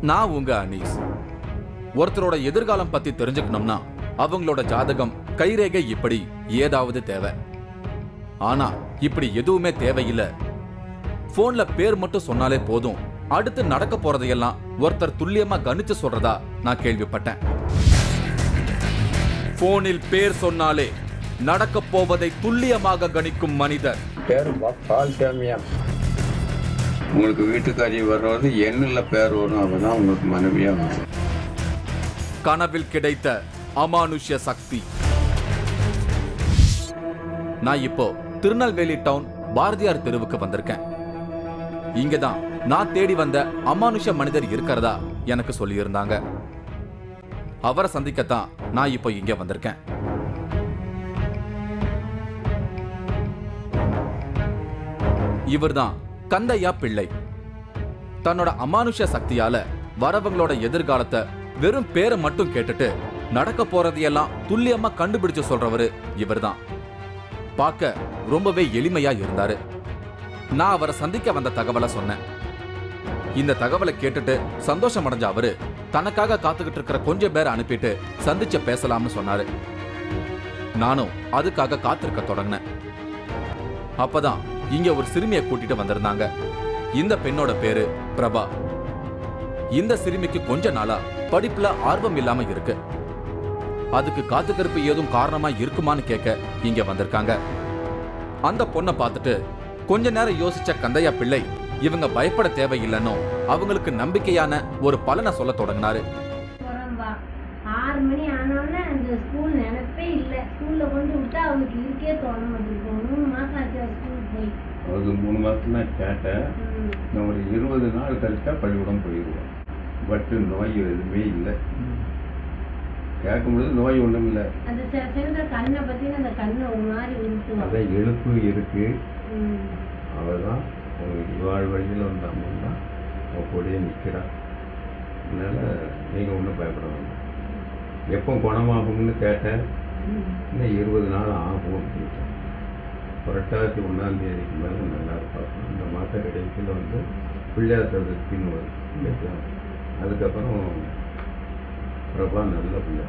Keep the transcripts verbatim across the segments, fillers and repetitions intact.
நான் உங்க அனீஸ். ஒருத்தரோட எதிர்காலம் பத்தி தெரிஞ்சுக்கணும்னா அவங்களோட ஜாதகம், கைரேகை இப்படி ஏதாவது தேவை. ஆனா இப்படி எதுவுமே தேவையில்லை. போன்ல பேர் மட்டும் சொன்னாலே போதும், அடுத்து நடக்க போறதையெல்லாம் ஒருத்தர் துல்லியமா கணிச்சு சொல்றதா நான் கேள்விப்பட்டேன். போனில் பேர் சொன்னாலே நடக்க போவதை துல்லியமாக கணிக்கும் மனிதர். உங்களுக்கு வீட்டுக்காரி வர்றது எண்ணில் பேர் வரும், அப்பதான் உங்களுக்கு மனைவியா வரும். கனவில் கிடைத்த அமானுஷ்ய சக்தி. நான் இப்போ திருநெல்வேலி டவுன் பாரதியார் தெருவுக்கு வந்திருக்கேன். இங்கதான் நான் தேடி வந்த அமானுஷ மனிதர் இருக்கிறதா எனக்கு சொல்லி இருந்தாங்க. அவரை சந்திக்கத்தான் நான் இப்போ இங்க வந்திருக்கேன். இவர்தான் கந்தையா பிள்ளை. தன்னோட அமானுஷ சக்தியால வரவங்களோட எதிர்காலத்தை வெறும் பேரை மட்டும் கேட்டுட்டு நடக்க போறதையெல்லாம் துல்லியமா கண்டுபிடிச்சு சொல்றவரு இவர்தான். பார்க்க ரொம்பவே எளிமையா இருந்தாரு. நான் அவரை சந்திக்க வந்த தகவலை சொன்னேன். இந்த தகவலை கேட்டுட்டு சந்தோஷம் அடைஞ்ச அவரு தனக்காக காத்துக்கிட்டு இருக்கிற கொஞ்சம் பேரை அனுப்பிட்டு சந்திச்ச பேசலாம்னு சொன்னாரு. நானும் அதுக்காக காத்திருக்க தொடங்கினேன். அப்பதான் இங்க ஒரு சிறுமியை கூட்டிட்டு வந்திருந்தாங்க. இந்த பெண்ணோட பேரு பிரபா. இந்த சிறுமிக்கு கொஞ்ச நாளா படிப்புல ஆர்வம் இல்லாம இருக்கு. அதுக்கு காத்துக்கருப்பு ஏதும் காரணமா இருக்குமான்னு கேட்க இங்க வந்திருக்காங்க. அந்த பொண்ணை பார்த்துட்டு கொஞ்ச நேரம் யோசிச்ச கந்தையா பிள்ளை இவங்க பயப்பட தேவையில்லைன்னு அவங்களுக்கு நம்பிக்கையான ஒரு பலனை சொல்ல தொடங்கினாரு. ஆறு மணி ஆனோடனே அந்த ஸ்கூல் நினைப்பே இல்லை. ஸ்கூல்ல கொண்டு விட்டா அவங்களுக்கு இருக்கே தோண மாட்டேங்குது. மூணு மாசம் ஆச்சு ஸ்கூல் போய். ஒரு மூணு மாசம் தான் கேட்டேன். நான் ஒரு இருபது நாள் கழிச்சா பள்ளிக்கூடம் போயிடுவோம். பட் நோய் எதுவுமே இல்லை. கேட்கும்போது நோய் ஒன்றும் இல்லை. அந்த சில கண்ணை பத்தி அந்த கண்ணை ஒரு மாதிரி இருக்கு. அதான் எழுப்பு இருக்கு. அவதான் வாழ் வழியில் வந்தாங்கன்னா அவன் கூடயே நிற்கிறான். அதனால நீங்கள் ஒன்றும் பயப்பட வேண்டாம். எப்போ குணமாகும்னு கேட்டேன். இன்னும் இருபது நாள் ஆகும் அப்படின்னு. புரட்டாசி ஒன்றாம் தேதிக்கு மேலே நல்லா இருப்பாங்க. இந்த மாத கடைசியில் வந்து பிள்ளையார் சதுர்த்தின்னு வரும். அதுக்கப்புறம் பிரபா நல்ல பிள்ளை.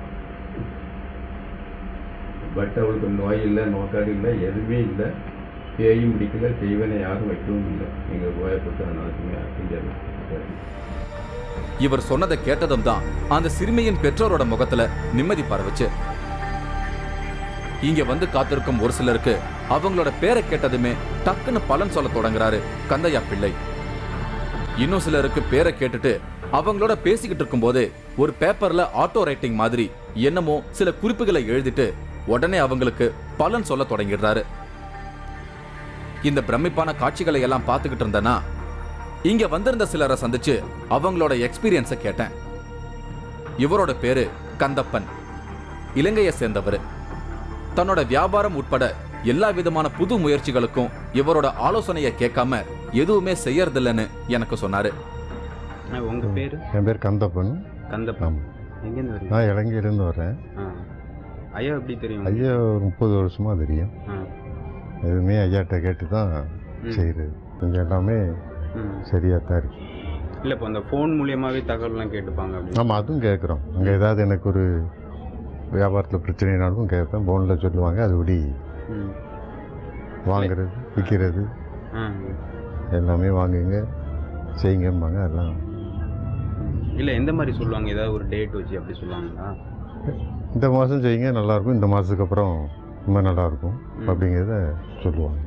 பட் அவளுக்கு நோய் இல்லை, நோக்காடு இல்லை, எதுவுமே இல்லை. பேயும் பிடிக்கல, செய்வனை யாரும் வைக்கவும் இல்லை. நீங்கள் கோயப்பட்டு நாளைக்குமே அக்கிஞ்சாரு. இவர் சொன்னதை கேட்டதும் தான் அந்த சிறுமியின் பெற்றோரோட முகத்துல நிம்மதி பரவுச்சு. இங்க வந்து காத்திருக்கும் ஒரு சிலருக்கு அவங்களோட பேரை கேட்டதுமே டக்குன்னு பலன் சொல்ல தொடங்குறாரு கந்தையா பிள்ளை. இன்னும் சிலருக்கு பேரை கேட்டுட்டு அவங்களோட பேசிக்கிட்டு இருக்கும் போது ஒரு பேப்பர்ல ஆட்டோ ரைட்டிங் மாதிரி என்னமோ சில குறிப்புகளை எழுதிட்டு உடனே அவங்களுக்கு பலன் சொல்ல தொடங்கிடுறாரு. இந்த பிரமிப்பான காட்சிகளை எல்லாம் பார்த்துக்கிட்டு இருந்தனா இங்க வந்திருந்த சிலரை சந்திச்சு அவங்களோட எக்ஸ்பீரியன்ஸை கேட்டேன். இவரோட பேரு கந்தப்பன். இலங்கையை சேர்ந்தவர். தன்னோட வியாபாரம் உட்பட எல்லா விதமான புது முயற்சிகளுக்கும் இவரோட ஆலோசனையை கேட்காம எதுவுமே செய்யறதில்லைன்னு எனக்கு சொன்னாரு. உங்க பேரு? என் பேர் கந்தப்பன். கந்தப்பன். எங்கேருந்து வரீங்க? நான் இலங்கையிலேருந்து வரேன். ஐயா எப்படி தெரியும்? ஐயா ஒரு முப்பது வருஷமா தெரியும். எதுவுமே ஐயாட்ட கேட்டு தான் செய்யறது. கொஞ்சம் எல்லாமே சரியா தான் இருக்கு. இல்லை இப்போ அந்த ஃபோன் மூலியமாகவே தகவல்லாம் கேட்டுப்பாங்க. ஆமாம், அதுவும் கேட்குறோம். அங்கே ஏதாவது எனக்கு ஒரு வியாபாரத்தில் பிரச்சனைனாலும் கேட்பேன். ஃபோனில் சொல்லுவாங்க. அதுபடி வாங்கிறது, விற்கிறது எல்லாமே வாங்குங்க, செய்யுங்கம்பாங்க. அதெல்லாம் இல்லை எந்த மாதிரி சொல்லுவாங்க? ஏதாவது ஒரு டேட் வச்சு அப்படி சொல்லுவாங்களா? இந்த மாதம் செய்யுங்க நல்லாயிருக்கும், இந்த மாதத்துக்கு அப்புறம் ரொம்ப நல்லாயிருக்கும் அப்படிங்கிறத சொல்லுவாங்க.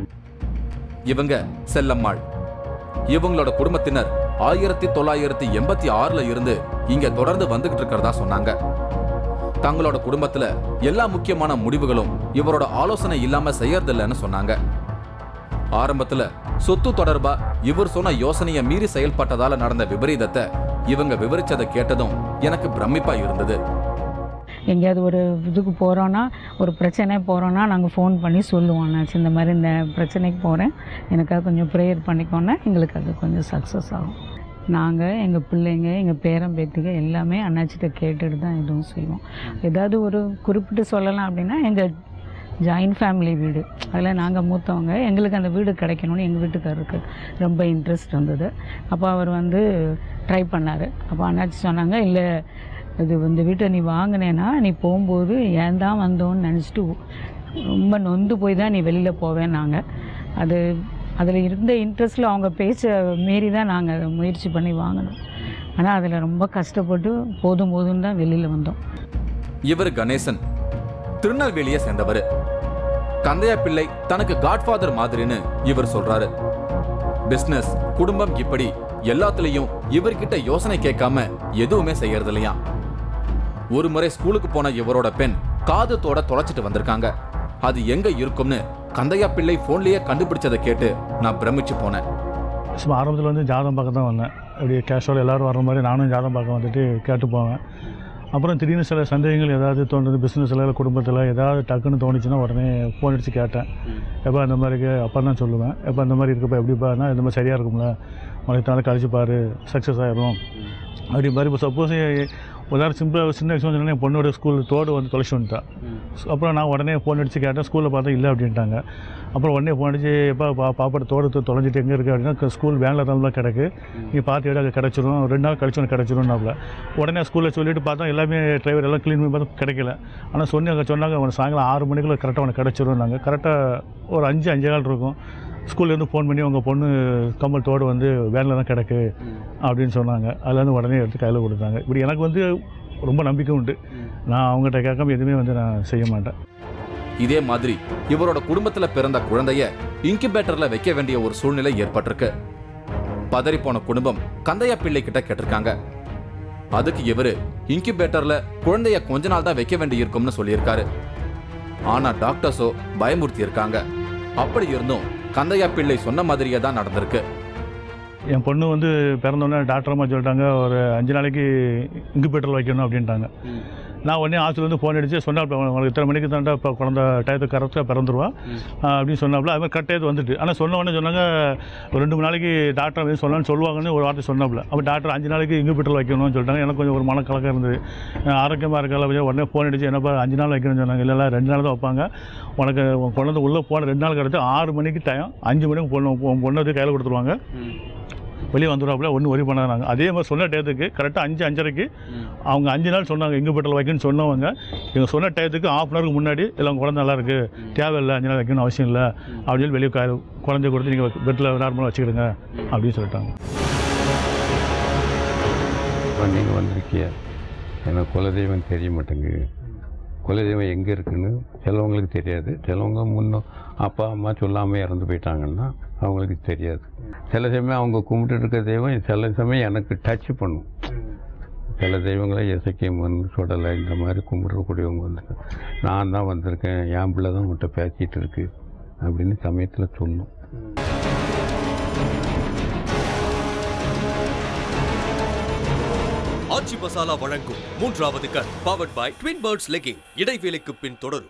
இவங்க செல்லம்மாள். இவங்களோட குடும்பத்தினர் ஆயிரத்தி தொள்ளாயிரத்தி எண்பத்தி ஆறுல இருந்து இங்க தொடர்ந்து வந்துகிட்டு இருக்கிறதா சொன்னாங்க. தங்களோட குடும்பத்துல எல்லா முக்கியமான முடிவுகளும் இவரோட ஆலோசனை இல்லாம செய்யறதில்லைன்னு சொன்னாங்க. ஆரம்பத்துல சொத்து தொடர்பா இவர் சொன்ன யோசனையை மீறி செயல்பட்டதால நடந்த விபரீதத்தை இவங்க விவரிச்சதை கேட்டதும் எனக்கு பிரமிப்பா இருந்தது. எங்கேயாவது ஒரு இதுக்கு போகிறோன்னா, ஒரு பிரச்சனை போகிறோன்னா நாங்கள் ஃபோன் பண்ணி சொல்லுவோம். நான் இந்த மாதிரி இந்த பிரச்சனைக்கு போகிறேன், எனக்காக கொஞ்சம் ப்ரேயர் பண்ணிக்கோன்னா எங்களுக்கு அது கொஞ்சம் சக்ஸஸ் ஆகும். நாங்கள் எங்கள் பிள்ளைங்க, எங்கள் பேரன் பேத்திங்க எல்லாமே அண்ணாச்சிட்ட கேட்டுட்டு தான் எதுவும் செய்வோம். ஏதாவது ஒரு குறிப்பிட்டு சொல்லலாம் அப்படின்னா எங்கள் ஜாயின்ட் ஃபேமிலி வீடு, அதில் நாங்கள் மூத்தவங்க. எங்களுக்கு அந்த வீடு கிடைக்கணும்னு எங்கள் வீட்டுக்காரருக்கு ரொம்ப இன்ட்ரெஸ்ட் இருந்தது. அப்போ அவர் வந்து ட்ரை பண்ணார். அப்போ அண்ணாச்சி சொன்னாங்க, இல்லை இது இந்த வீட்டை நீ வாங்கினேன்னா நீ போகும்போது ஏன் தான் வந்தோன்னு நினச்சிட்டு ரொம்ப நொந்து போய் தான் நீ வெளியில் போவேன்னாங்க. அது அதில் இருந்த இன்ட்ரெஸ்ட்டில் அவங்க பேச்ச மீறி தான் நாங்கள் அதை முயற்சி பண்ணி வாங்கினோம். ஆனால் அதில் ரொம்ப கஷ்டப்பட்டு போதும் போதும் தான் வெளியில் வந்தோம். இவர் கணேசன் திருநெல்வேலியை சேர்ந்தவர். கந்தையா பிள்ளை தனக்கு காட்ஃபாதர் மாதிரின்னு இவர் சொல்றாரு. பிசினஸ், குடும்பம் இப்படி எல்லாத்துலயும் இவர்கிட்ட யோசனை கேட்காம எதுவுமே செய்யறது இல்லையா. ஒரு முறை ஸ்கூலுக்கு போன இவரோட பெண் காதத்தோட தொலைச்சிட்டு வந்திருக்காங்க. அது எங்க இருக்கும்னு கந்தையா பிள்ளை போன்லயே கண்டுபிடிச்சதை கேட்டு நான் பிரமிச்சு போனேன். சும்மா ஆரம்பத்தில் வந்து ஜாதகம் பார்க்க தான் வந்தேன். அப்படியே கேஷுவல் எல்லோரும் வர மாதிரி நானும் ஜாதகம் பார்க்க வந்துட்டு கேட்டு போவேன். அப்புறம் திடீர்னு சில சந்தேகங்கள் ஏதாவது தோன்றுது, பிஸ்னஸில் இல்லை குடும்பத்தில் ஏதாவது டக்குன்னு தோணுச்சுன்னா உடனே ஃபோன் அடித்து கேட்டேன். எப்போ அந்த மாதிரி அப்போ தான் சொல்லுவேன், எப்போ அந்த மாதிரி இருக்கப்போ எப்படிப்பானா இந்த மாதிரி சரியாக இருக்கும்ல, உனக்கு தானே கழிச்சு பாரு, சக்ஸஸ் ஆகிடும் அப்படி மாதிரி. இப்போ சப்போஸ் உதாரணம் சிம்பிளாக சின்ன விஷயம் சொன்னால் என் பொண்ணோட ஸ்கூல் தோடு வந்து தொலைச்சி வந்துட்டான். அப்புறம் நான் உடனே ஃபோன் அடித்து கேட்டேன். ஸ்கூலில் பார்த்தா இல்லை அப்படின்ட்டாங்க. அப்புறம் உடனே ஃபோன் அடித்து எப்போ பா பாப்பாட்ட தோடு தொலைஞ்சிட்டு எங்கே இருக்குது அப்படின்னா ஸ்கூல் வேனில் தான் கிடக்கு, நீ பார்த்து இடம் அங்கே கிடச்சிரும், ரெண்டு நாள் கழிச்சு ஒன்று கிடச்சிரும்னாப்ல. உடனே ஸ்கூலில் சொல்லிட்டு பார்த்தா எல்லாமே டிரைவர் எல்லாம் க்ளீன் பண்ணி பார்த்தா கிடைக்கல. ஆனால் சொன்னி அங்கே சொன்னாங்க அவன் சாயங்காலம் ஆறு மணிக்குள்ளே கரெக்டாக அவனுக்கு கிடச்சிரும்னாங்க. கரெக்டாக ஒரு அஞ்சு அஞ்சே கால் இருக்கும். ஸ்கூல்லேருந்து ஃபோன் பண்ணி உங்கள் பொண்ணு கம்மல் தோடு வந்து வேனில் தான் கிடக்கு அப்படின்னு சொன்னாங்க. அதுலேருந்து உடனே எடுத்து கையில் கொடுத்தாங்க. இப்படி எனக்கு வந்து ரொம்ப நம்பிக்கை உண்டு. நான் அவங்ககிட்ட கேட்காம எதுவுமே வந்து நான் செய்ய மாட்டேன். இதே மாதிரி இவரோட குடும்பத்துல பிறந்த குழந்தைய இன்குபேட்டர்ல வைக்க வேண்டிய ஒரு சூழ்நிலை ஏற்பட்டிருக்கு. பதறி போன குடும்பம் கந்தையா பிள்ளை கிட்ட கேட்டிருக்காங்க. அதுக்கு இவரு இன்குபேட்டர்ல குழந்தைய கொஞ்ச நாள் தான் வைக்க வேண்டி இருக்கும்னு சொல்லியிருக்காரு. ஆனா டாக்டர்ஸோ பயமுறுத்தி இருக்காங்க. அப்படி இருந்தும் கந்தையா பிள்ளை சொன்ன மாதிரியே தான் நடந்திருக்கு. என் பொண்ணு வந்து பிறந்தோடனே டாக்டர் அம்மா சொல்லிட்டாங்க, ஒரு அஞ்சு நாளைக்கு இன்குபேட்டரில் வைக்கணும் அப்படின்ட்டாங்க. நான் உடனே ஹாஸ்பிட்டல் வந்து ஃபோன் அடித்து சொன்னாப்ல, உங்களுக்கு இத்தனை மணிக்கு தாண்டா இப்போ குழந்தை டயத்துக்கு கரெக்டாக பிறந்துருவா அப்படின்னு சொன்னாப்ல. அது மாதிரி கரெக்ட் டயத்து வந்துட்டு. ஆனால் சொன்ன உடனே சொன்னாங்க ஒரு ரெண்டு மூணு நாளைக்கு டாக்டர் வந்து சொல்லலாம்னு சொல்லுவாங்கன்னு ஒரு வார்த்தை சொன்னாப்ல. அப்போ டாக்டர் அஞ்சு நாளைக்கு இன்குபேட்டரில் வைக்கணும்னு சொல்லிட்டாங்க. எனக்கு கொஞ்சம் ஒரு மனக்கலக்கம் இருந்தது. ஆரோக்கியமாக இருக்கால உடனே ஃபோன் அடித்து என்னப்பா அஞ்சு நாள் வைக்கணும்னு சொன்னாங்க. இல்லை ரெண்டு நாள் தான் வைப்பாங்க, உனக்கு குழந்தை உள்ளே போன ரெண்டு நாள் கிடச்சி ஆறு மணிக்கு டைம், அஞ்சு மணிக்கு பொண்ணு பொண்ணு வந்து கையில் கொடுத்துருவாங்க, வெளியே வந்துடுவாப்புல, ஒன்றும் ஒரி பண்ணாங்க. அதே மாதிரி சொன்ன டயத்துக்கு கரெக்டாக அஞ்சு அஞ்சரைக்கு அவங்க அஞ்சு நாள் சொன்னாங்க இன்குபேட்டரில் வைக்கணும்னு சொன்னவங்க. இவங்க சொன்ன டயத்துக்கு ஆஃப் அன் ஹவருக்கு முன்னாடி எல்லாம் குழந்தை நல்லா இருக்குது, தேவையில்லை, அஞ்சு நாள் வைக்கணும்னு அவசியம் இல்லை அப்படின்னு சொல்லி வெளியே குழந்தைய கொடுத்து நீங்கள் பெட்டில் நார்மலாக வச்சுக்கிடுங்க அப்படின்னு சொல்லிட்டாங்க. இப்போ நீங்கள் வந்திருக்கிய எனக்கு குலதெய்வம் தெரிய மாட்டேங்குது. குலதெய்வம் எங்கே இருக்குன்னு சிலவங்களுக்கு தெரியாது. சிலவங்க முன்னும் அப்பா அம்மா சொல்லாமல் இறந்து போயிட்டாங்கன்னா அவங்களுக்கு தெரியாது. சில சமயம் அவங்க கும்பிட்டு இருக்க தெய்வம் சில சமயம் எனக்கு டச் பண்ணும். சில தெய்வங்களை இசைக்கம்மன் சுடலை இந்த மாதிரி கும்பிடக்கூடியவங்க வந்து நான் தான் வந்திருக்கேன், என் பிள்ளை தான் உன்கிட்ட பேசிகிட்டு இருக்கு அப்படின்னு சமயத்தில் சொல்லும். ஆச்சி மசாலா வழங்கும் மூன்றாவது கண் powered by twin birds legging. இடைவேளைக்கு பின் தொடரும்.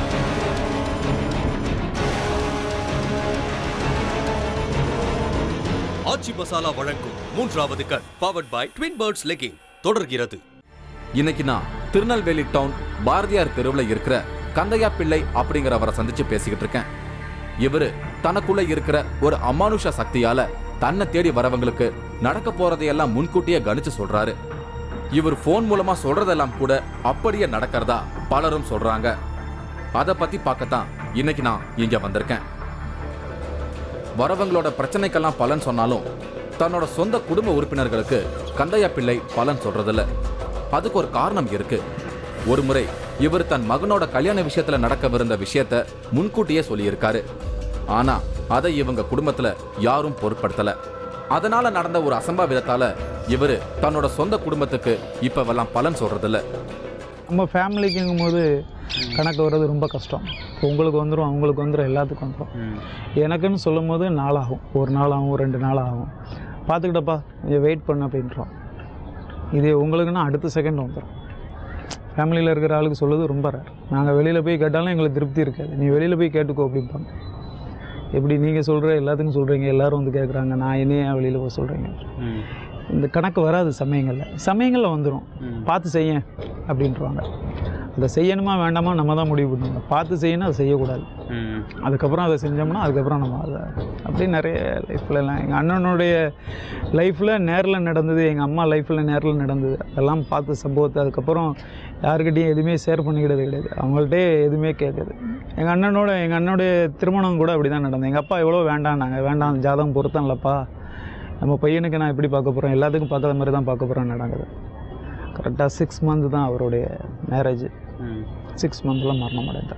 ஆச்சி மசாலா வழங்கும் மூன்றாவது கண் powered by twin birds legging தொடர்கிறது. இன்னைக்கு நான் திருநெல்வேலி டவுன் பாரதியார் தெருவில் இருக்கிற கந்தையா பிள்ளை அப்படிங்கிறவரை சந்திச்சு பேசிக்கிட்டு இருக்கேன். இவரு தனக்குள்ள இருக்கிற ஒரு அமானுஷ சக்தியால தன்னை தேடி வரவங்களுக்கு நடக்க போறதையெல்லாம் முன்கூட்டியே கணிச்சு சொல்றாரு. இவர் போன் மூலமா சொல்றதெல்லாம் கூட அப்படியே நடக்கிறதா பலரும் சொல்றாங்க. அதை பத்தி பார்க்கத்தான் இன்னைக்கு நான் இங்க வந்திருக்கேன். வரவங்களோட பிரச்சனைக்கெல்லாம் பலன் சொன்னாலும் தன்னோட சொந்த குடும்ப உறுப்பினர்களுக்கு கந்தையா பிள்ளை பலன் சொல்றதில்ல. அதுக்கு ஒரு காரணம் இருக்கு. ஒரு முறை இவர் தன் மகனோட கல்யாண விஷயத்துல நடக்கவிருந்த விஷயத்த முன்கூட்டியே சொல்லியிருக்காரு. ஆனா அதை இவங்க குடும்பத்துல யாரும் பொருட்படுத்தல. அதனால நடந்த ஒரு அசம்பாவிதத்தால இவர் தன்னோட சொந்த குடும்பத்துக்கு இப்பவெல்லாம் பலன் சொல்றதில்ல. நம்ம ஃபேமிலிக்குங்கும் போது கணக்கு வர்றது ரொம்ப கஷ்டம். இப்போ உங்களுக்கு வந்துடும், அவங்களுக்கு வந்துடும், எல்லாத்துக்கும் வந்துடும். எனக்குன்னு சொல்லும் போது நாளாகும், ஒரு நாள் ஆகும், ரெண்டு நாள் ஆகும். பார்த்துக்கிட்டப்பா கொஞ்சம் வெயிட் பண்ண அப்படின்றோம். இது உங்களுக்குன்னா அடுத்த செகண்ட் வந்துடும். ஃபேமிலியில் இருக்கிற ஆளுக்கு சொல்லுறது ரொம்ப ரேர். நாங்கள் வெளியில் போய் கேட்டாலும் எங்களுக்கு திருப்தி இருக்காது. நீ வெளியில் போய் கேட்டுக்கோ அப்படிம்பாங்க. எப்படி நீங்கள் சொல்கிற எல்லாத்துக்கும் சொல்கிறீங்க, எல்லோரும் வந்து கேட்குறாங்க, நான் என்னையே வெளியில் போய் சொல்கிறீங்க. இந்த கணக்கு வராது சமயங்களில். சமயங்களில் வந்துடும், பார்த்து செய்ய அப்படின்றாங்க. அதை செய்யணுமா வேண்டாமா நம்ம தான் முடிவு பண்ணணும். பார்த்து செய்யணும், அதை செய்யக்கூடாது. அதுக்கப்புறம் அதை செஞ்சோம்னா அதுக்கப்புறம் நம்ம அதை அப்படி நிறைய லைஃப்லலாம் எங்கள் அண்ணனுடைய லைஃப்பில் நேரில் நடந்தது, எங்கள் அம்மா லைஃப்பில் நேரில் நடந்தது, அதெல்லாம் பார்த்து சம்பவத்தை அதுக்கப்புறம் யாருக்கிட்டையும் எதுவுமே ஷேர் பண்ணிக்கிட்டது கிடையாது, அவங்கள்ட்டே எதுவுமே கேட்குது. எங்கள் அண்ணனோட எங்கள் அண்ணனுடைய திருமணம் கூட அப்படி தான் நடந்தது. எங்கள் அப்பா எவ்வளோ வேண்டாம், நாங்கள் வேண்டாம், ஜாதகம் பொருத்தம் இல்லைப்பா, நம்ம பையனுக்கு நான் எப்படி பார்க்க போகிறேன், எல்லாத்துக்கும் பார்க்காத மாதிரி தான் பார்க்க போகிறேன் நடக்குது. கரெக்டாக சிக்ஸ் மந்த் தான் அவருடைய மேரேஜ். சிக்ஸ் மந்தில் மரணம் அடைந்தார்.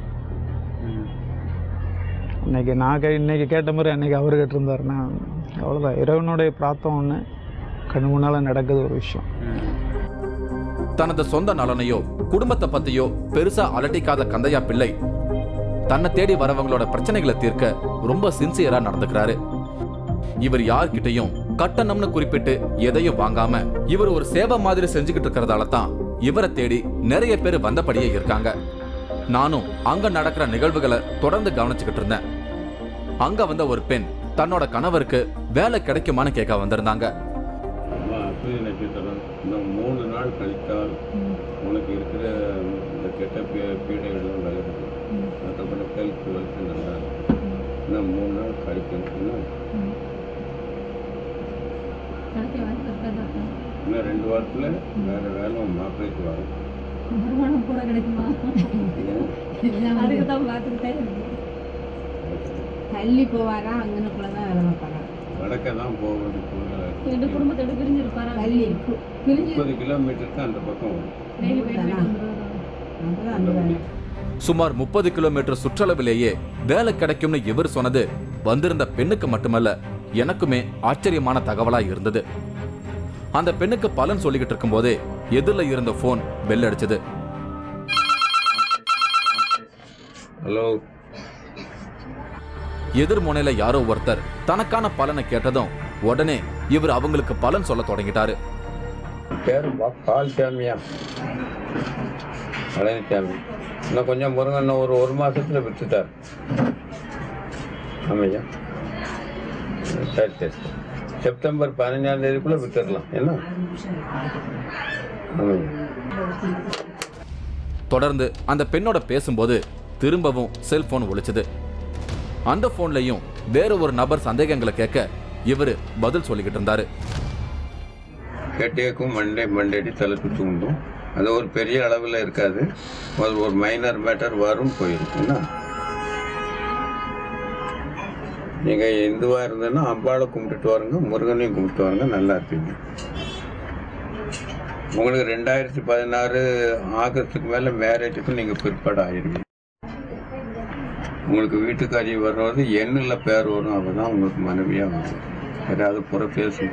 இன்றைக்கி நான் கே இன்றைக்கி கேட்ட மாதிரி அன்றைக்கி அவர் கேட்டிருந்தாருன்னா அவ்வளோதான். இறைவனுடைய பிரார்த்தம் ஒன்று கண்ணு முன்னால் நடக்குது ஒரு விஷயம். தனது சொந்த நலனையோ குடும்பத்தை பத்தியோ பெருசா அலட்டிக்காத கந்தையா பிள்ளை தன்னை தேடி வரவங்களோட பிரச்சனைகளை தீர்க்க ரொம்ப சின்சியரா நடந்துக்கிறாரு. இவர் யார்கிட்டையும் கட்டணம்னு குறிப்பிட்டு எதையும் வாங்காம இவர் ஒரு சேவை மாதிரி செஞ்சுக்கிட்டு இருக்கிறதால தான் இவரை தேடி நிறைய பேர் வந்தபடியே இருக்காங்க. நானும் அங்க நடக்கிற நிகழ்வுகளை தொடர்ந்து கவனிச்சுக்கிட்டு இருந்தேன். அங்க வந்த ஒரு பெண் தன்னோட கணவருக்கு வேலை கிடைக்குமான்னு கேட்க வந்திருந்தாங்க. இன்னும் மூணு நாள் கழித்தால் உனக்கு இருக்கிற இந்த கெட்ட பீ பீடைகள்லாம் விலகுது, மற்றபடி ஹெல்த் வெல்த் நல்லா இருக்கும். இன்னும் மூணு நாள் கழிக்கணும். இன்னும் ரெண்டு வாரத்தில் வேறு வேலை மாப்பிள்ளைக்கு வரும். வருமானம் கூட கிடைக்குமா? அதுக்கு தான் பார்த்துக்கிட்டே தள்ளி போவாரா, அங்கனக்குள்ள தான் வேலை பார்ப்பாரா, வடக்க தான் போவது. ரெண்டு குடும்பத்தோட பிரிஞ்சிருப்பாரா, தள்ளி முப்பது கிலோமீட்டருக்கு அந்த பக்கம் வரும். சுமார் முப்பது கிலோமீட்டர் சுற்றளவிலேயே வேலை கிடைக்கும்னு இவர் சொன்னது வந்திருந்த பெண்ணுக்கு மட்டுமல்ல, எனக்குமே ஆச்சரியமான தகவலா இருந்தது. அந்த பெண்ணுக்கு பலன் சொல்லிக்கிட்டு இருக்கும் போதே எதிரில் இருந்த போன் பெல் அடிச்சது. ஹலோ. எதிர்முனையில யாரோ ஒருத்தர் தனக்கான பலனை கேட்டதும் உடனே இவர் அவங்களுக்கு பலன் சொல்ல தொடங்கிட்டாரு. இன்னும் கொஞ்சம் முருங்கன் ஒரு ஒரு மாசத்துல விட்டுட்டார். ஆமையா, சரி சரி, செப்டம்பர் பதினஞ்சாம் தேதிக்குள்ள விட்டுடலாம். என்ன? தொடர்ந்து அந்த பெண்ணோட பேசும்போது திரும்பவும் செல்போன் ஒலிச்சது. அந்த போன்லயும் வேற ஒரு நபர் சந்தேகங்களை கேட்க இவரு பதில் சொல்லிக்கிட்டு இருந்தாரு. கேட்டேக்கும் மண்டே மண்டேடி தலை சுற்றி உண்டும். அது ஒரு பெரிய அளவில் இருக்காது, அது ஒரு மைனர் மேட்டர் வரும் போயிருக்குன்னா. நீங்கள் இந்துவாக இருந்ததுன்னா அம்பாளை கும்பிட்டுட்டு வாருங்க, முருகனையும் கும்பிட்டு வாருங்க, நல்லா இருப்பீங்க. உங்களுக்கு ரெண்டாயிரத்தி பதினாறு ஆகஸ்டுக்கு மேலே மேரேஜுக்கும் நீங்கள் பிற்பாடு ஆயிடுவீங்க. உங்களுக்கு வீட்டுக்காரி வர்றது எண்ணில் பேர் வரும், அவள் தான் உங்களுக்கு மனைவியாக வரும். ஏதாவது புற பேசும்.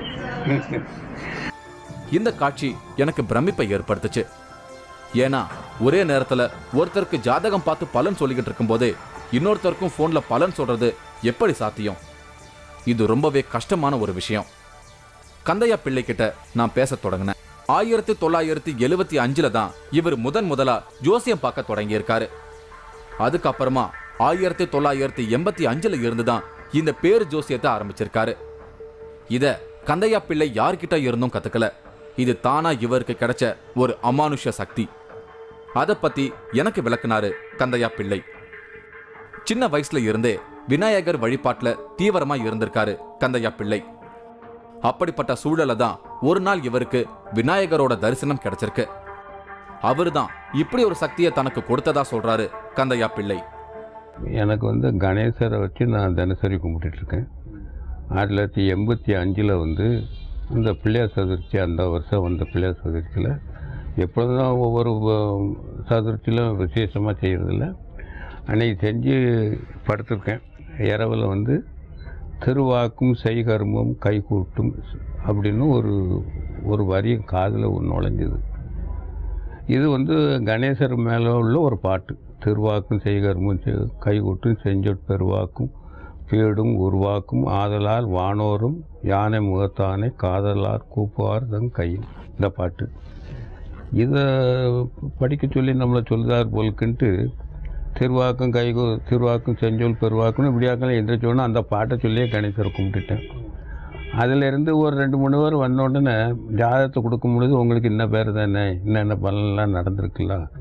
இந்த காட்சி எனக்கு பிரமிப்பை ஏற்படுத்துச்சு. ஏன்னா ஒரே நேரத்துல ஒருத்தருக்கு ஜாதகம் பார்த்து பலன் சொல்லிக்கிட்டு இருக்கும் போதே இன்னொருத்தருக்கும் போன்ல பலன் சொல்றது எப்படி சாத்தியம்? இது ரொம்பவே கஷ்டமான ஒரு விஷயம். கந்தையா பிள்ளை கிட்ட நான் பேச தொடங்கினேன். ஆயிரத்தி தொள்ளாயிரத்தி எழுவத்தி அஞ்சுல தான் இவர் முதன் முதலா ஜோசியம் பார்க்க தொடங்கி இருக்காரு. அதுக்கப்புறமா ஆயிரத்தி தொள்ளாயிரத்தி எண்பத்தி அஞ்சுல இருந்துதான் இந்த பேரு ஜோசியத்தை ஆரம்பிச்சிருக்காரு. இத கந்தையா பிள்ளை யார்கிட்ட இருந்தும் கத்துக்கல. இது தானா இவருக்கு கிடைச்ச ஒரு அமானுஷ்ய சக்தி. அதை பத்தி எனக்கு விளக்குனாரு கந்தையா பிள்ளை. சின்ன வயசுல இருந்தே விநாயகர் வழிபாட்டுல தீவிரமா இருந்திருக்காரு கந்தையா பிள்ளை. அப்படிப்பட்ட சூழல தான் ஒரு நாள் இவருக்கு விநாயகரோட தரிசனம் கிடைச்சிருக்கு. அவருதான் இப்படி ஒரு சக்தியை தனக்கு கொடுத்ததா சொல்றாரு கந்தையா பிள்ளை. எனக்கு வந்து கணேசரை வச்சு நான் தினசரி கும்பிட்டுட்டு இருக்கேன். ஆயிரத்தி தொள்ளாயிரத்தி எண்பத்தி அஞ்சில் வந்து இந்த பிள்ளையார் சதுர்த்தி, அந்த வருஷம் வந்த பிள்ளையார் சதுர்த்தியில் எப்பொழுதும் தான் ஒவ்வொரு சதுர்த்தியிலும் விசேஷமாக செய்கிறதில்ல. அன்றைக்கி செஞ்சு படுத்திருக்கேன். இரவில் வந்து திருவாக்கும் செய்கர்மம் கைகூட்டும் அப்படின்னு ஒரு ஒரு வரி காதில் நுழைஞ்சுது. இது வந்து கணேசர் மேலே உள்ள ஒரு பாட்டு. திருவாக்கும் செய்கர்மம் கைகூட்டும் செஞ்சொற் பெருவாக்கும் பீடும் உருவாக்கும் ஆதலால் வானோரும் யானை முகத்தானே காதலார் கூப்புவார் தன் கையும், இந்த பாட்டு. இதை படிக்க சொல்லி நம்மளை சொல்லுதார் போலுக்குன்ட்டு திருவாக்கும் கைகூ திருவாக்கும் செஞ்சொல் பெருவாக்குன்னு இப்படியாக்கெல்லாம் எந்திரிச்சோன்னா அந்த பாட்டை சொல்லியே கணேசரை கும்பிட்டுட்டேன். அதிலேருந்து ஒரு ரெண்டு மூணு பேர் வந்த உடனே ஜாதகத்தை கொடுக்கும் பொழுது உங்களுக்கு இன்ன பேர் தானே, இன்னென்ன பலன்லாம் நடந்திருக்குல்ல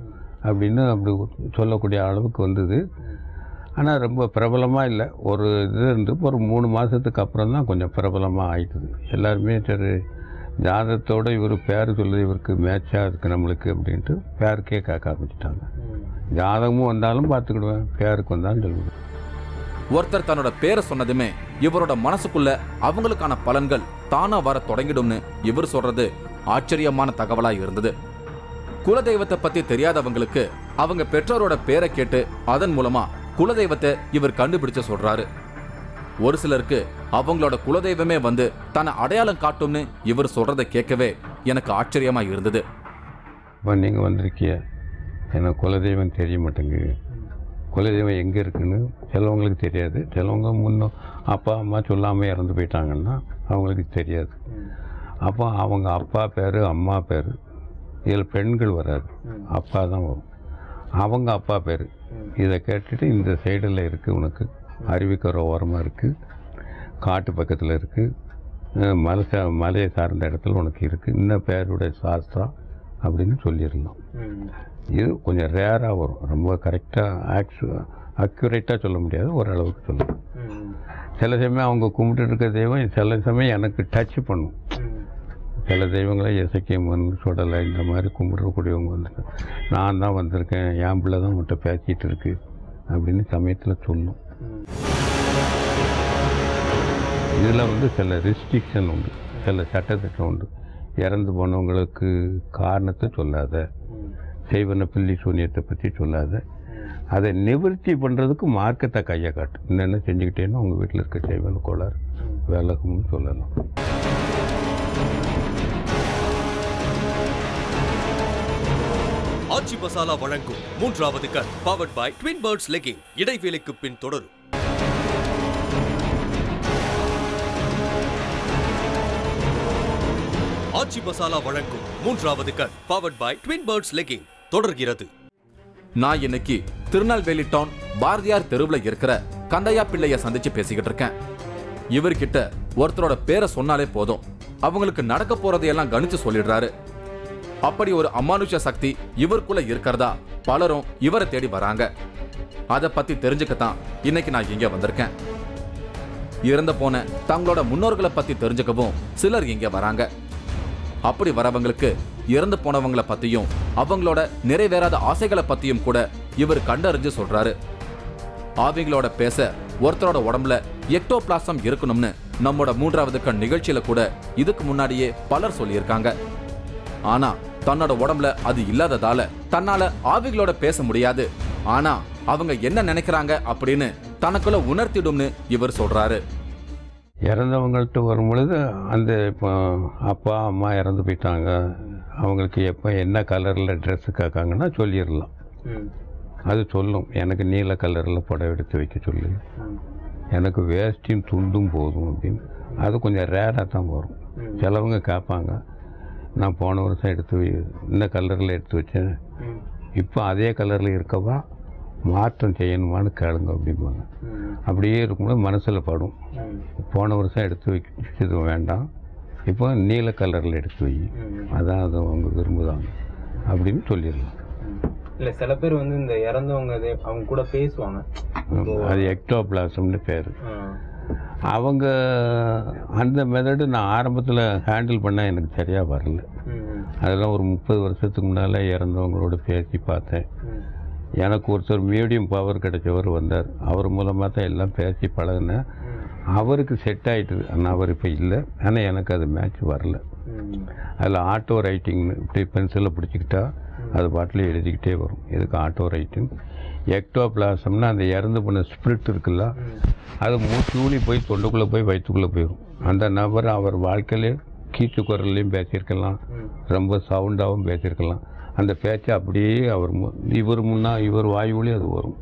அப்படின்னு அப்படி சொல்லக்கூடிய அளவுக்கு வந்தது. ஆனால் ரொம்ப பிரபலமாக இல்லை. ஒரு இது இருந்து ஒரு மூணு மாதத்துக்கு அப்புறம் தான் கொஞ்சம் பிரபலமாக ஆயிட்டுது. எல்லாருமே சரி ஜாதகத்தோடு இவர் பேர் சொல்லுது, இவருக்கு மேட்சாக இருக்குது நம்மளுக்கு அப்படின்ட்டு பேருக்கே கேட்க ஆரம்பிச்சிட்டாங்க. ஜாதகமும் வந்தாலும் பார்த்துக்கிடுவேன், பேருக்கு வந்தாலும் சொல்லுவேன். ஒருத்தர் தன்னோட பேரை சொன்னதுமே இவரோட மனசுக்குள்ள அவங்களுக்கான பலன்கள் தானா வர தொடங்கிடும்னு இவர் சொல்றது ஆச்சரியமான தகவலா இருந்தது. குலதெய்வத்தை பத்தி தெரியாதவங்களுக்கு அவங்க பெற்றோரோட பேரை கேட்டு அதன் மூலமா குலதெய்வத்தை இவர் கண்டுபிடிச்சு சொல்றாரு. ஒரு சிலருக்கு அவங்களோட குலதெய்வமே வந்து தன்னை அடையாளம் காட்டும்னு இவர் சொல்றதை கேட்கவே எனக்கு ஆச்சரியமா இருந்தது. இப்போ நீங்கள் வந்திருக்கிய எனக்கு குலதெய்வம் தெரிய மாட்டேங்குது. குலதெய்வம் எங்கே இருக்குன்னு சிலவங்களுக்கு தெரியாது. சிலவங்க முன்னும் அப்பா அம்மா சொல்லாமல் இறந்து போயிட்டாங்கன்னா அவங்களுக்கு தெரியாது. அப்போ அவங்க அப்பா பேர் அம்மா பேர், இதில் பெண்கள் வராது, அப்பா தான் வரும். அவங்க அப்பா பேர் இதை கேட்டுட்டு இந்த சைடில் இருக்குது, உனக்கு அருவிக்கரை ஓரமாக இருக்குது, காட்டு பக்கத்தில் இருக்குது, மலை சா மலையை சார்ந்த இடத்துல உனக்கு இருக்குது, இந்த பேருடைய சாஸ்திரா அப்படின்னு சொல்லிடலாம். இது கொஞ்சம் ரேராக வரும், ரொம்ப கரெக்டாக ஆக்சு அக்யூரேட்டாக சொல்ல முடியாது, ஓரளவுக்கு சொல்லலாம். சில சமயம் அவங்க கும்பிட்டு இருக்க தெய்வம் சில சமயம் எனக்கு டச் பண்ணும். சில தெய்வங்களை இசைக்கியம்மன் சுடலை இந்த மாதிரி கும்பிடக்கூடியவங்க வந்து நான் தான் வந்திருக்கேன், என் பிள்ளை தான் உன்கிட்ட பேசிகிட்டு இருக்கு அப்படின்னு சமயத்தில் சொல்லும். இதில் வந்து சில ரெஸ்ட்ரிக்ஷன் உண்டு, சில சட்டத்திட்டம் உண்டு. இறந்து போனவங்களுக்கு காரணத்தை சொல்லாத, செய்வன பில்லி சூனியத்தை பற்றி சொல்லாத, அதை நிவர்த்தி பண்ணுறதுக்கு மார்க்கத்தை கையை காட்டு. என்னென்ன செஞ்சுக்கிட்டேன்னு உங்கள் வீட்டில் இருக்க செய்வன கோளாறு விலகும்னு சொல்லலாம். ஆச்சி மசாலா வழங்கும் மூன்றாவது கண் powered by twin birds legging. இடைவேளைக்கு பின் தொடரும். ஆச்சி மசாலா வழங்கும் மூன்றாவது கண் powered by twin birds legging தொடர்கிறது. நான் இன்னைக்கு திருநெல்வேலி டவுன் பாரதியார் தெருவில் இருக்கிற கந்தையா பிள்ளைய சந்திச்சு பேசிக்கிட்டு இருக்கேன். இவர்கிட்ட ஒருத்தரோட பேரை சொன்னாலே போதும், அவங்களுக்கு நடக்க போறதையெல்லாம் கணிச்சு சொல்லிடுறாரு. அப்படி ஒரு அமானுஷ சக்தி இவருக்குள்ள இருக்கிறதா பலரும் இவரை தேடி வராங்க. அதை பத்தி தெரிஞ்சுக்கத்தான் இன்னைக்கு நான் இங்க வந்திருக்கேன். இறந்து போன தங்களோட முன்னோர்களை பத்தி தெரிஞ்சுக்கவும் சிலர் இங்க வராங்க. அப்படி வரவங்களுக்கு இறந்து போனவங்களை பத்தியும் அவங்களோட நிறைவேறாத ஆசைகளை பத்தியும் கூட இவர் கண்டறிஞ்சு சொல்றாரு. அவங்களோட பேச ஒருத்தரோட உடம்புல எக்டோபிளாசம் இருக்கணும்னு நம்மோட மூன்றாவது கண் நிகழ்ச்சியில கூட இதுக்கு முன்னாடியே பலர் சொல்லியிருக்காங்க. ஆனா தன்னோட உடம்புல அது இல்லாததால தன்னால ஆவிகளோட பேச முடியாது, ஆனா அவங்க என்ன நினைக்கிறாங்க அப்படின்னு தனக்குள்ள உணர்த்திடும்னு இவர் சொல்றாரு. இறந்தவங்கள்ட்ட வரும் பொழுது அந்த இப்போ அப்பா அம்மா இறந்து போயிட்டாங்க, அவங்களுக்கு எப்போ என்ன கலரில் ட்ரெஸ்ஸு கேட்காங்கன்னா சொல்லிடலாம். அது சொல்லும், எனக்கு நீல கலரில் புடவை எடுத்து வைக்க சொல்லு, எனக்கு வேஷ்டியும் துண்டும் போதும் அப்படின்னு. அது கொஞ்சம் ரேராக தான் வரும். சிலவங்க கேட்பாங்க, நான் போன வருஷம் எடுத்து இந்த கலரில் எடுத்து வச்சேன், இப்போ அதே கலரில் இருக்கவா மாற்றம் செய்யணுமான்னு கேளுங்க அப்படிம்பாங்க. அப்படியே இருக்கும்போது மனசில் படும், போன வருஷம் எடுத்து வச்சது வேண்டாம், இப்போ நீல கலரில் எடுத்து வை, அதான் அதை அவங்க விரும்புதாங்க அப்படின்னு சொல்லிடலாம். இல்லை சில பேர் வந்து இந்த இறந்தவங்க அவங்க கூட பேசுவாங்க, அது எக்டோபிளாசம்னு பேர். அவங்க அந்த மெத்தடு நான் ஆரம்பத்தில் ஹேண்டில் பண்ண எனக்கு சரியாக வரல. அதெல்லாம் ஒரு முப்பது வருஷத்துக்கு முன்னால் இறந்தவங்களோட பேசி பார்த்தேன். எனக்கு ஒருத்தர் மீடியம் பவர் கிடைச்சவர் வந்தார், அவர் மூலமாக தான் எல்லாம் பேசி பழகினேன். அவருக்கு செட் ஆகிட்டுது, ஆனால் அவர் இப்போ இல்லை. ஆனால் எனக்கு அது மேட்ச் வரல. அதில் ஆட்டோ ரைட்டிங்னு இப்படி பென்சிலில் பிடிச்சிக்கிட்டா அது பாட்டில் எழுதிக்கிட்டே வரும். இதுக்கு ஆட்டோ ரைட்டிங். எக்டோபிளாசம்னா அந்த இறந்து போன ஸ்பிரிட் இருக்குல்ல, அது மூச்சு போய் தொண்டுக்குள்ளே போய் வயிற்றுக்குள்ளே போயிடும். அந்த நபர் அவர் வாழ்க்கையிலே கீச்சு குரல்லையும் பேசியிருக்கலாம், ரொம்ப சவுண்டாகவும் பேசியிருக்கலாம். அந்த பேச்சை அப்படியே அவர் இவர் முன்னா இவர் வாயுவிலே அது வரும்.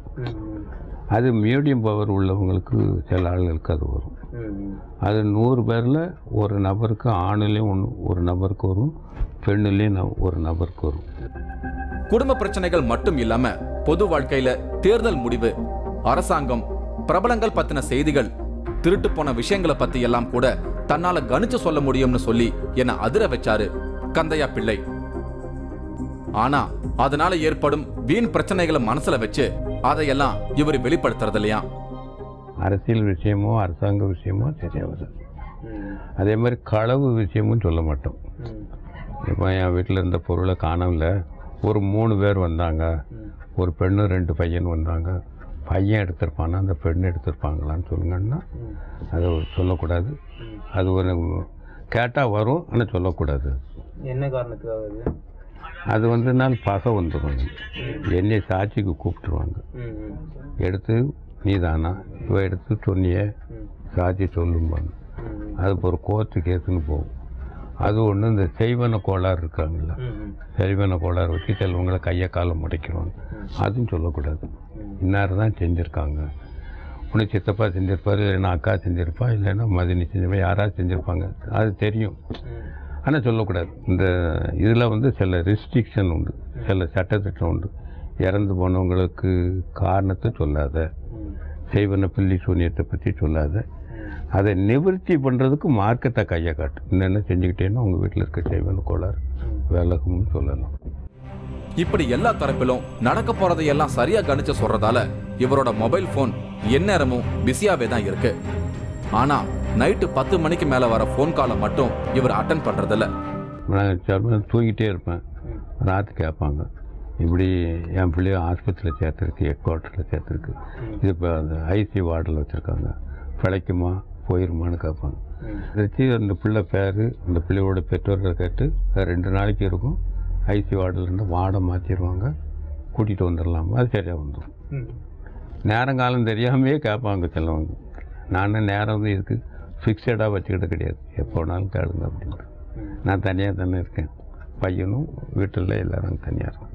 அது மீடியம் பவர் உள்ளவங்களுக்கு சில ஆளுகளுக்கு அது வரும். அது நூறு பேரில் ஒரு நபருக்கு ஆணுலேயும் ஒன்று ஒரு நபருக்கு வரும், பெண்ணுலேயும் ஒரு நபருக்கு வரும். குடும்ப பிரச்சனைகள் மட்டும் இல்லாம பொது வாழ்க்கையில தேர்தல் முடிவு, அரசாங்கம், பிரபலங்கள் பத்தின செய்திகள், திருட்டு போன விஷயங்களை பத்தி எல்லாம் கூட தன்னால கணிச்சு சொல்ல முடியும்னு சொல்லி என்ன அதிர வச்சாரு கந்தையா பிள்ளை. ஆனா அதனால ஏற்படும் வீண் பிரச்சனைகளை மனசுல வச்சு அதையெல்லாம் இவர் வெளிப்படுத்துறது இல்லையா. அரசியல் விஷயமோ அரசாங்க விஷயமோ தெரியாது. அதே மாதிரி களவு விஷயமும் சொல்ல மாட்டோம். இப்போ என் வீட்டில் இருந்த பொருளை காணல, ஒரு மூணு பேர் வந்தாங்க, ஒரு பெண்ணு ரெண்டு பையன் வந்தாங்க, பையன் எடுத்திருப்பானா அந்த பெண் எடுத்திருப்பாங்களான்னு சொல்லுங்கன்னா அதை சொல்லக்கூடாது. அது ஒரு கேட்டால் வரும், ஆனால் சொல்லக்கூடாது. என்ன காரணத்துக்காக? அது வந்து நாள் பகை வந்துடுவாங்க, என்னை சாட்சிக்கு கூப்பிட்டுருவாங்க. எடுத்து நீ தானா இவ எடுத்து சொன்னியே சாட்சி சொல்லும்பாங்க. அது ஒரு கோர்ட்டு கேஸுன்னு போகும். அது ஒன்று இந்த செய்வன கோளாறு இருக்காங்கல்ல, செய்வன கோளாறு வச்சு சிலவங்களை கையை காலம் முடைக்கிறோம், அதுவும் சொல்லக்கூடாது. இன்னார் தான் செஞ்சுருக்காங்க, உனக்கு சித்தப்பா செஞ்சுருப்பார், இல்லைன்னா அக்கா செஞ்சுருப்பா, இல்லைன்னா மதினி செஞ்சிருப்பா, யாராவது செஞ்சுருப்பாங்க, அது தெரியும், ஆனால் சொல்லக்கூடாது. இந்த இதில் வந்து சில ரெஸ்ட்ரிக்ஷன் உண்டு, சில சட்டத்திட்டம் உண்டு. இறந்து போனவங்களுக்கு காரணத்தை சொல்லாத, செய்வன பில்லி சூனியத்தை பற்றி சொல்லாத, அதை நிவர்த்தி பண்ணுறதுக்கு மார்க்கத்தை கையை காட்டு. என்னென்ன செஞ்சுக்கிட்டேன்னா உங்கள் வீட்டில் இருக்க செய்வன கோளாறு விலகும்னு சொல்லலாம். இப்படி எல்லா தரப்பிலும் நடக்க போறதையெல்லாம் சரியா கணிச்சு சொல்றதால இவரோட மொபைல் போன் எந்நேரமும் பிஸியாவே தான் இருக்கு. ஆனா நைட்டு பத்து மணிக்கு மேல வர போன் காலை மட்டும் இவர் அட்டன் பண்றதில்ல. நான் தூங்கிட்டே இருப்பேன், ராத்து கேட்பாங்க, இப்படி என் பிள்ளைய ஆஸ்பத்திரியில் சேர்த்துருக்கு, ஹெட் குவார்ட்டரில் சேர்த்துருக்கு, இது இப்போ அந்த ஐசி வார்டில் வச்சுருக்காங்க, பிழைக்குமா போயிருமான்னு கேட்பாங்க. வச்சு அந்த பிள்ளை பேர் அந்த பிள்ளையோட பெற்றோர்களை கேட்டு ரெண்டு நாளைக்கு இருக்கும், ஐசி வார்டில் இருந்து வார்டை மாற்றிடுவாங்க, கூட்டிகிட்டு வந்துடலாமா, அது சரியாக வந்துடும். நேரங்காலம் தெரியாமையே கேட்பாங்க சிலவங்க. நான் நேரம் வந்து இதுக்கு ஃபிக்ஸடாக வச்சுக்கிட்டு கிடையாது, எப்போ வேணாலும் கேளுங்க அப்படின்ட்டு. நான் தனியாக தானே இருக்கேன், பையனும் வீட்டில் எல்லோரும் தனியாக இருக்கும்.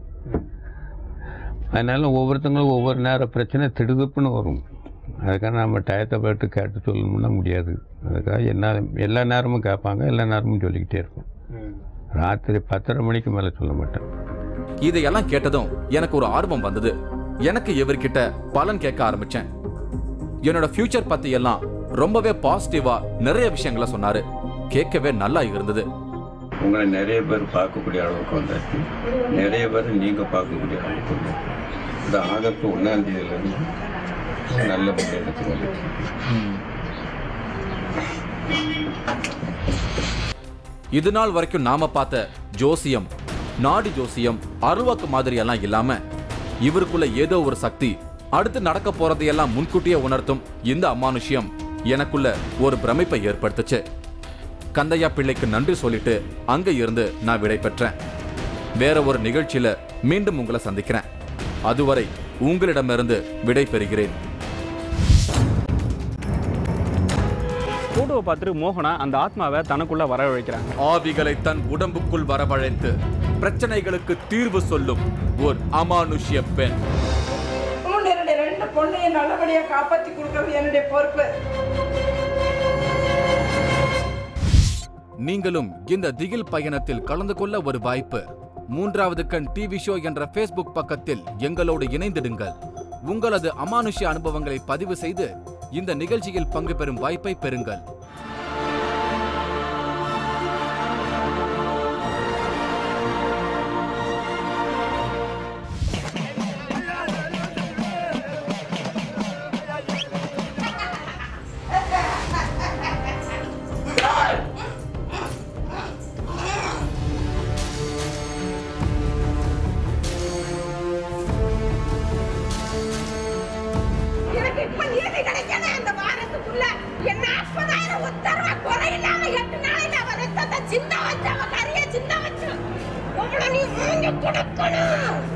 அதனால் ஒவ்வொருத்தங்களும் ஒவ்வொரு நேரம் பிரச்சனை திடுதுப்புன்னு வரும். அதுக்காக நம்ம டயத்தை போய்ட்டு கேட்டு சொல்லணும்னா முடியாது. அதுக்காக என்ன எல்லா நேரமும் கேட்பாங்க, எல்லா நேரமும் சொல்லிக்கிட்டே இருக்கும். ராத்திரி பத்தரை மணிக்கு மேலே சொல்ல மாட்டேன். இதையெல்லாம் கேட்டதும் எனக்கு ஒரு ஆர்வம் வந்தது. எனக்கு இவர்கிட்ட பலன் கேட்க ஆரம்பிச்சேன். என்னோட ஃபியூச்சர் பத்தி எல்லாம் ரொம்பவே பாசிட்டிவா நிறைய விஷயங்களை சொன்னாரு. கேட்கவே நல்லா இருந்தது. உங்களை நிறைய பேர் பார்க்கக்கூடிய அளவுக்கு வந்தாச்சு, நிறைய பேர் நீங்கள் பார்க்கக்கூடிய அளவுக்கு வந்தாச்சு. இந்த ஆகஸ்ட் ஒன்றாம் தேதியிலேருந்து நல்ல முன்னேற்றத்துக்கு வந்துச்சு. இது நாள் வரைக்கும் நாம பார்த்த ஜோசியம், நாடி ஜோசியம், அருவாக்கு மாதிரி எல்லாம் இல்லாம இவருக்குள்ள ஏதோ ஒரு சக்தி அடுத்து நடக்க போறதையெல்லாம் முன்கூட்டியே உணர்த்தும் இந்த அமானுஷ்யம் எனக்குள்ள ஒரு பிரமிப்பை ஏற்படுத்துச்சு. கந்தையா பிள்ளைக்கு நன்றி சொல்லிட்டு அங்க இருந்து நான் விடை பெற்றேன். வேற ஒரு நிகழ்ச்சியில மீண்டும் உங்களை சந்திக்கிறேன். அதுவரை உங்களிடமிருந்து விடை பெறுகிறேன். போட்டோவை பார்த்துட்டு மோகனா அந்த ஆத்மாவை தனக்குள்ள வரவழைக்கிறாங்க. ஆவிகளை தன் உடம்புக்குள் வரவழைத்து பிரச்சனைகளுக்கு தீர்வு சொல்லும் ஒரு அமானுஷ்ய பெண். ரெண்டு பொண்ணையை நல்லபடியா காப்பாத்தி கொடுக்கிறது என்னுடைய பொறுப்பு. நீங்களும் இந்த திகில் பயணத்தில் கலந்து கொள்ள ஒரு வாய்ப்பு. மூன்றாவது கண் டிவி ஷோ என்ற ஃபேஸ்புக் பக்கத்தில் எங்களோடு இணைந்திடுங்கள். உங்களது அமானுஷ்ய அனுபவங்களை பதிவு செய்து இந்த நிகழ்ச்சியில் பங்கு பெறும் வாய்ப்பை பெறுங்கள். சின்ன வச்ச கரிய சின்ன வச்சு உங்களை நீ மூஞ்சி கொடுக்கணும்.